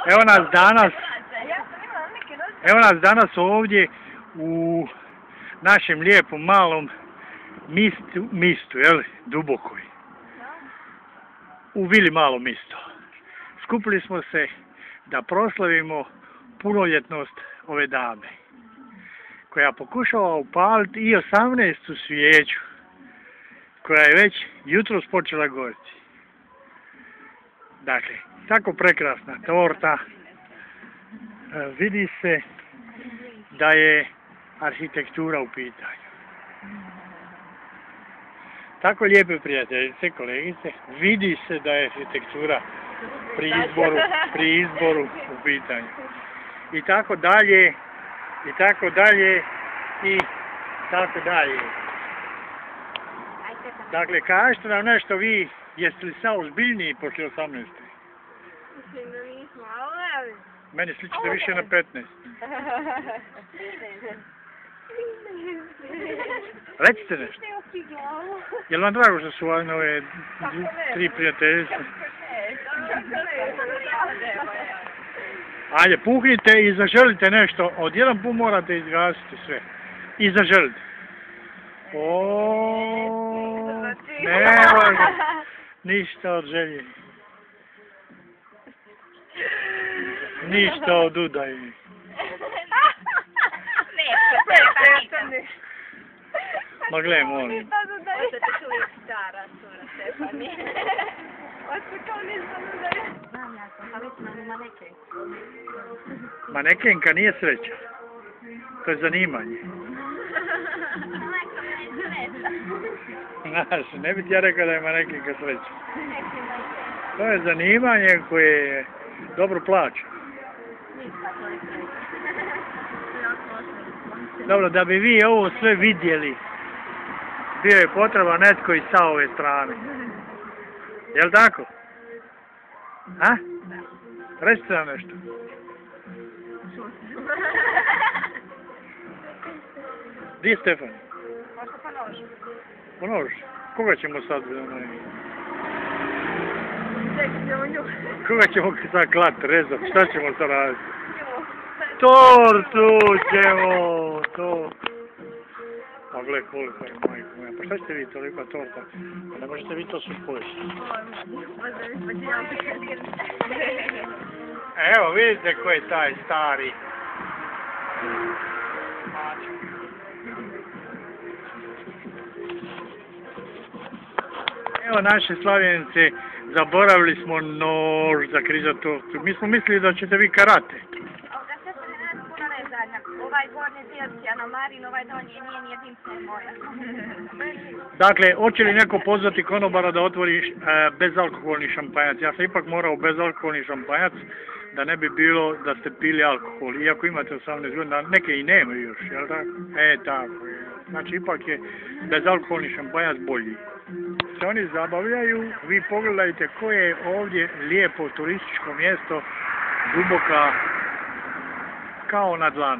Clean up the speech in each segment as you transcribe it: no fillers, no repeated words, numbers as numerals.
Evo nas danas ovdje u našem lijepom malom mistu, jel, dubokoj. U vili malo misto. Skupili smo se da proslavimo punoljetnost ove dame, koja pokušava upaliti i 18. svijeću, koja je već jutros počela goriti. Dakle, tako prekrasna torta, vidi se da je arhitektura u pitanju. Tako lijepe prijateljice, kolegice, vidi se da je arhitektura pri izboru u pitanju. I tako dalje, i tako dalje, i tako dalje. Dakle, kažete nam nešto vi, jeste li sad ozbiljniji poslije 18. Mislim da nismo, ali... Meni sličite više na 15. Recite nešto. Je li vam drago što su ove tri prijateljice? Ajde, puhnite i zaželite nešto. Od jedan put morate izgasiti sve. I zaželite. Ne može. Ništa od želje. Ništa od udaje. Ma gle, molim. Možete čuli stara cura Stefani. Oće kao ništa udaje. Znam ja sam, pa već nam manekenka. Manekenka nije sreća. To je zanimanje. Znaš, ne bi ti ja rekao da je manekenka sreća. To je zanimanje koje dobro plaća. Dobro, da bi vi ovo sve vidjeli, bio je potreba netko i sa ove strane. Jel' tako? A? Recite nam nešto. Gdje je Stefan? Možda po nožu. Po nožu? Koga ćemo sad? Koga ćemo sad klat, rezat? Šta ćemo sad raditi? Tortu ćemo! To. Pa gle, koliko je, majko moja. Pa šta ćete vi toliko torta? Pa ne možete vi to sve pojesti. Evo, vidite ko je taj stari. Evo naše Slavljenice, zaboravili smo nož za krizat tortu. Mi smo mislili da ćete vi karate. Ovaj gornji dio na Marin, ovaj donji nije ni jedinstvo moja. Dakle, hoće li neko pozvati konobara da otvori bezalkoholni šampanjac? Ja sam ipak morao bezalkoholni šampanjac, da ne bi bilo da ste pili alkohol. Iako imate 18 godina, neke i nemaju još, jel tako? Tako je. Znači, ipak je bezalkoholni šampanjac bolji. Se oni zabavljaju, vi pogledajte koje je ovdje lijepo turističko mjesto, duboka, kao na dlanu.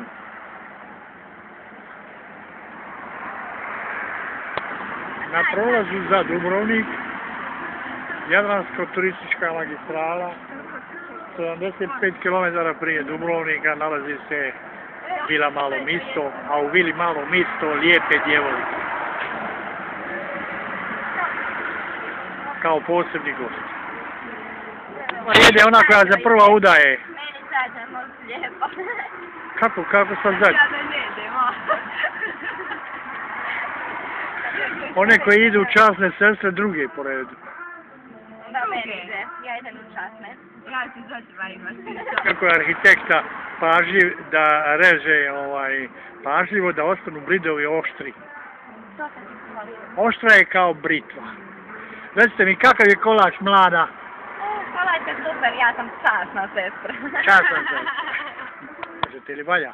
Na prolazu za Dubrovnik, Jadransko-turistička magistrala, 75 km prije Dubrovnika nalazi se Vila Malo Misto, a u Vili Malo Misto lijepe djevojke. Kao posebni gost. Jede ona koja se prva udaje. Meni zađemo lijepo. Kako sad zađe? Ja da ne idemo. One koji idu u časne sestre, druge po redu. Da meni ide, ja idem u časne. Ja ću zađeva imati. Kako je arhitekta pažljiv da reže pažljivo da ostanu bridovi oštri. Oštra je kao britva. Recite mi, kakav je kolač, mlada? Kolač je super, ja sam časna sestra. Časna sestra. Kažete li valja?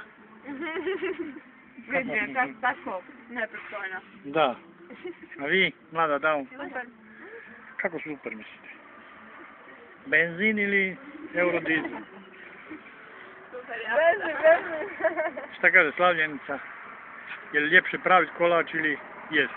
Vidim, tako, nepristojno. Da. A vi, mlada damo? Super. Kako super mislite? Benzin ili eurodizel? Super, ja. Benzin. Šta kaže Slavljenica? Je li ljepše praviti kolač ili jest?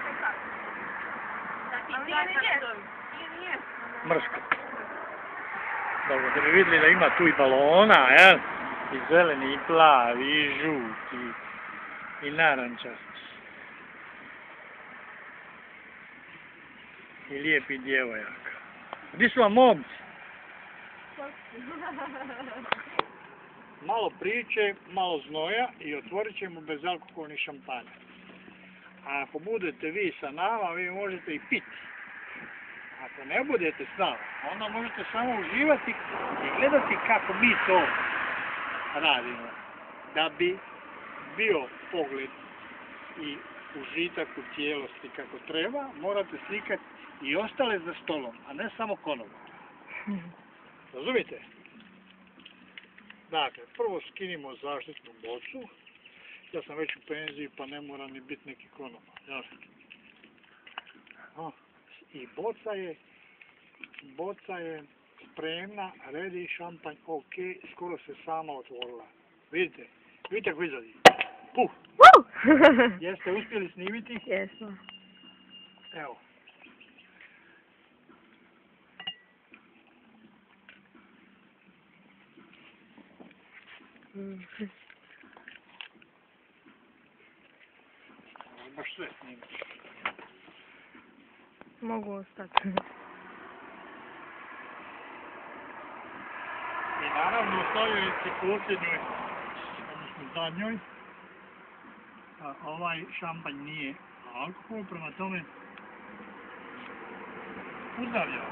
Mrsko. Dobro, da bi vidjeli da ima tu i balona, jel? I zeleni, i plavi, i žuti, i narančasti. I lijepi djevojaka. Gdje su vam momci? Malo priče, malo znoja i otvorit ćemo bezalkoholni šampanjac. A ako budete vi sa nama, vi možete i piti. Ako ne budete s nama, onda možete samo uživati i gledati kako mi to radimo. Da bi bio pogled i užitak u cijelosti kako treba, morate slikati i ostale za stolom, a ne samo konobara. Razumite? Dakle, prvo skinimo zaštitnu bocu. Ja sam već u penziji pa ne mora ni biti neki konobar. I boca je spremna, ready, šampanj, ok, skoro se sama otvorila. Vidite? Vidite kako izgledi. Puh! Jeste uspjeli snimiti? Jesmo. Evo. Baš sve snimiti. Mogu ostati. I naravno u stavljici posljednjoj, odnosno zadnjoj, ovaj šampanj nije alkohol, prema tome uzdravljamo.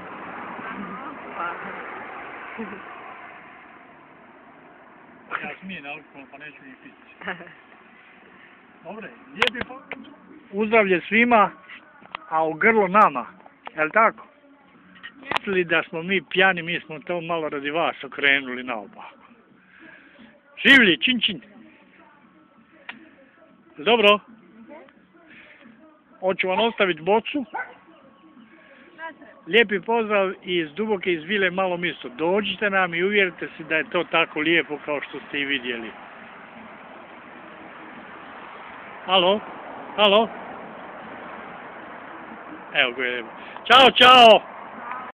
Ja smijem alkohol pa neću ni piti. Dobre, lijepi uzdravlje svima, a u grlo nama, jel tako? Mislili da smo mi pjani, mi smo to malo radi vas okrenuli naopako. Življi, čin čin. Dobro. Hoću vam ostaviti bocu. Lijepi pozdrav iz Duboke iz Vile Malo Misto. Dođite nam i uvjerite se da je to tako lijepo kao što ste i vidjeli. Halo? Halo? Evo ga je. Ćao, čao!